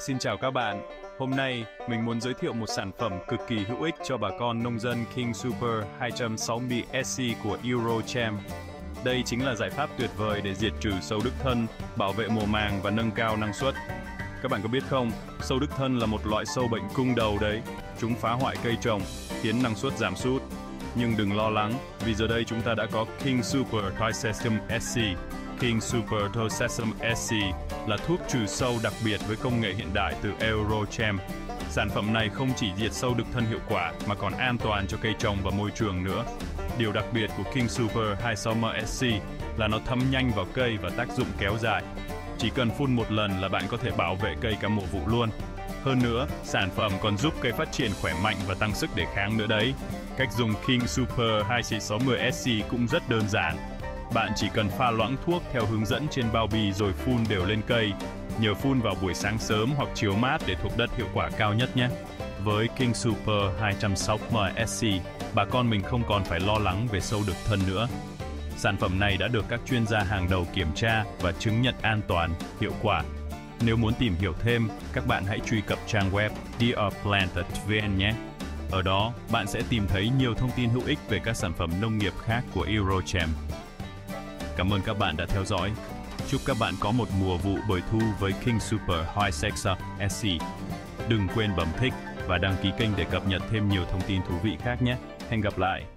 Xin chào các bạn. Hôm nay, mình muốn giới thiệu một sản phẩm cực kỳ hữu ích cho bà con nông dân King Super 260SC của Eurochem. Đây chính là giải pháp tuyệt vời để diệt trừ sâu đực thân, bảo vệ mùa màng và nâng cao năng suất. Các bạn có biết không, sâu đực thân là một loại sâu bệnh cung đầu đấy. Chúng phá hoại cây trồng, khiến năng suất giảm sút. Nhưng đừng lo lắng, vì giờ đây chúng ta đã có King Super Trisesum SC. King Super Trisesum SC là thuốc trừ sâu đặc biệt với công nghệ hiện đại từ Eurochem. Sản phẩm này không chỉ diệt sâu đực thân hiệu quả mà còn an toàn cho cây trồng và môi trường nữa. Điều đặc biệt của King Super 260SC là nó thấm nhanh vào cây và tác dụng kéo dài. Chỉ cần phun một lần là bạn có thể bảo vệ cây cả mùa vụ luôn. Hơn nữa, sản phẩm còn giúp cây phát triển khỏe mạnh và tăng sức đề kháng nữa đấy. Cách dùng King Super 260SC cũng rất đơn giản. Bạn chỉ cần pha loãng thuốc theo hướng dẫn trên bao bì rồi phun đều lên cây. Nhớ phun vào buổi sáng sớm hoặc chiều mát để thuộc đất hiệu quả cao nhất nhé. Với King Super 260SC, bà con mình không còn phải lo lắng về sâu đực thân nữa. Sản phẩm này đã được các chuyên gia hàng đầu kiểm tra và chứng nhận an toàn, hiệu quả. Nếu muốn tìm hiểu thêm, các bạn hãy truy cập trang web drplant.vn nhé. Ở đó, bạn sẽ tìm thấy nhiều thông tin hữu ích về các sản phẩm nông nghiệp khác của Eurochem. Cảm ơn các bạn đã theo dõi. Chúc các bạn có một mùa vụ bội thu với King Super 260SC. Đừng quên bấm thích và đăng ký kênh để cập nhật thêm nhiều thông tin thú vị khác nhé. Hẹn gặp lại!